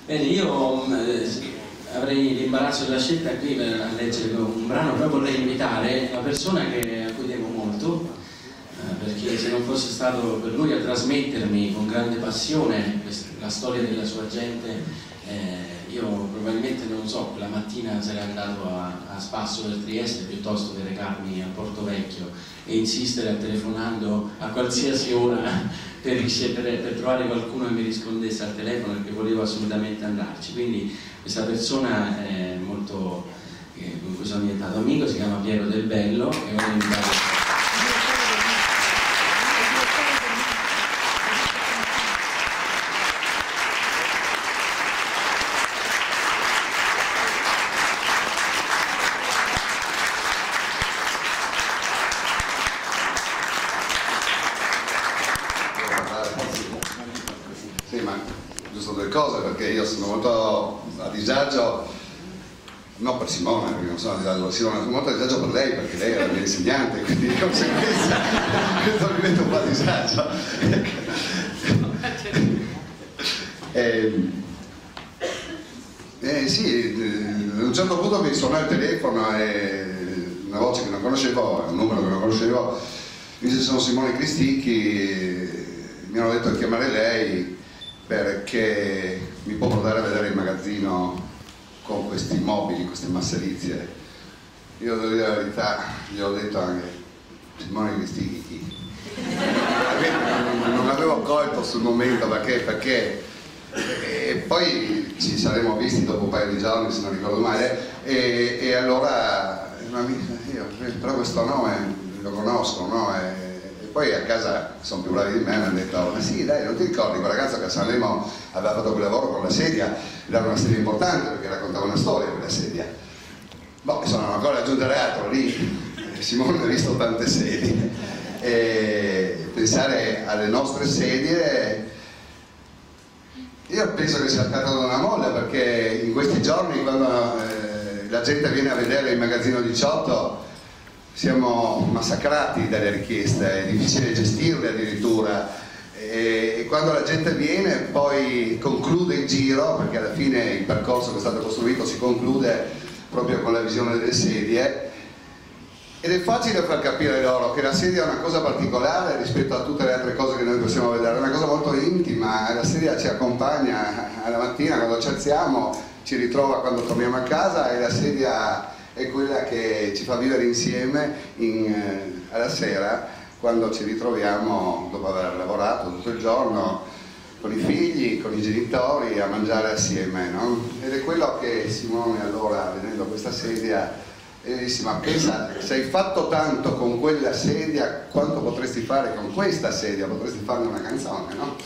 Bene, io avrei l'imbarazzo della scelta qui a leggere un brano, però vorrei invitare una persona a cui devo molto, perché se non fosse stato per lui a trasmettermi con grande passione la storia della sua gente, io probabilmente, non so, quella mattina sarei andato a spasso per Trieste piuttosto che recarmi a Porto Vecchio e insistere telefonando a qualsiasi ora per trovare qualcuno che mi rispondesse al telefono, perché volevo assolutamente andarci. Quindi questa persona è molto, con cui sono diventato amico, si chiama Piero Del Bello e ora invito. Perché io sono molto a disagio, non per Simona, perché non sono a disagio per Simona, sono molto a disagio per lei, perché lei è la mia insegnante, quindi di conseguenza questo mi mette un po' a disagio. Sì, a un certo punto mi suonò il telefono e una voce che non conoscevo, un numero che non conoscevo, mi disse: sono Simone Cristicchi, mi hanno detto di chiamare lei perché mi può portare a vedere il magazzino con questi mobili, queste masserizie. Io devo dire la verità, gli ho detto anche: Simone Cristicchi, non l'avevo colto sul momento, perché e poi ci saremmo visti dopo un paio di giorni, se non ricordo male, e allora io, però questo nome lo conosco, no? E poi a casa sono più bravi di me, mi hanno detto: ma sì, dai, non ti ricordi quel ragazzo che a Sanremo aveva fatto quel lavoro con la sedia? Era una sedia importante perché raccontava una storia quella sedia. Boh, insomma, non ancora aggiungere altro, lì Simone ha visto tante sedie, e pensare alle nostre sedie, io penso che sia stata una molla, perché in questi giorni, quando la gente viene a vedere il magazzino 18, siamo massacrati dalle richieste, è difficile gestirle addirittura, e quando la gente viene poi conclude il giro, perché alla fine il percorso che è stato costruito si conclude proprio con la visione delle sedie, ed è facile far capire loro che la sedia è una cosa particolare rispetto a tutte le altre cose che noi possiamo vedere, è una cosa molto intima. La sedia ci accompagna alla mattina quando ci alziamo, ci ritrova quando torniamo a casa, e la sedia è quella che ci fa vivere insieme alla sera, quando ci ritroviamo dopo aver lavorato tutto il giorno con i figli, con i genitori, a mangiare assieme, no? Ed è quello che Simone, allora, vedendo questa sedia, disse: ma pensa, se hai fatto tanto con quella sedia, quanto potresti fare con questa sedia? Potresti farne una canzone, no?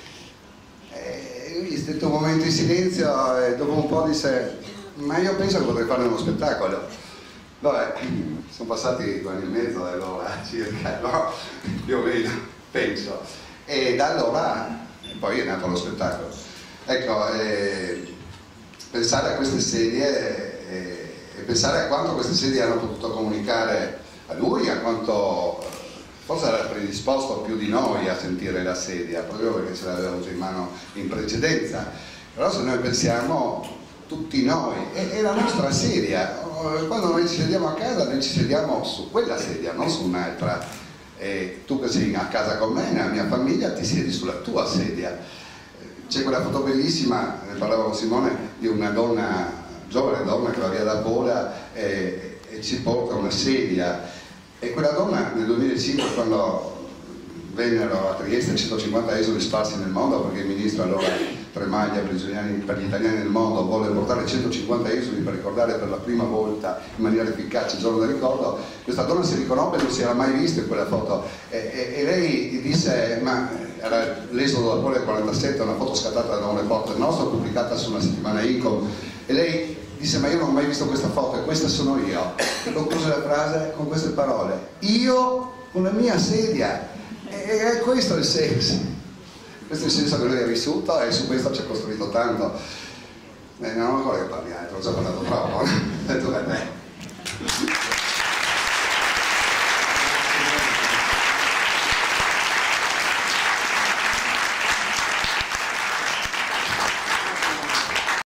E lui stette un momento in silenzio e dopo un po' disse: ma io penso che potrei fare uno spettacolo. Vabbè, sono passati 2 anni e mezzo da allora circa, no? Più o meno, penso. E da allora poi è nato lo spettacolo. Ecco, pensare a queste sedie e pensare a quanto queste sedie hanno potuto comunicare a lui, a quanto forse era predisposto più di noi a sentire la sedia, proprio perché ce l'aveva avuto in mano in precedenza. Però se noi pensiamo, tutti noi, è la nostra sedia, quando noi ci sediamo a casa, noi ci sediamo su quella sedia, non su un'altra. E tu che sei a casa con me, nella mia famiglia, ti siedi sulla tua sedia. C'è quella foto bellissima, ne parlavo con Simone, di una donna, giovane donna, che va via da Pola e ci porta una sedia, e quella donna nel 2005, quando vennero a Trieste 150 esuli sparsi nel mondo, perché il ministro allora Tremaglia per gli italiani nel mondo volle portare 150 esuli per ricordare per la prima volta in maniera efficace il giorno del ricordo, questa donna si riconobbe, non si era mai vista in quella foto, e lei disse: ma era l'esodo da Pola del 47, una foto scattata da un reporter nostro, pubblicata su una settimana Incom, e lei disse: ma io non ho mai visto questa foto, e questa sono io. Concluse la frase con queste parole: io con la mia sedia. E questo è il senso, questo è il senso che lui ha vissuto, e su questo ci ha costruito tanto. Non ho ancora che parli altro, ho già parlato troppo. Tu a te.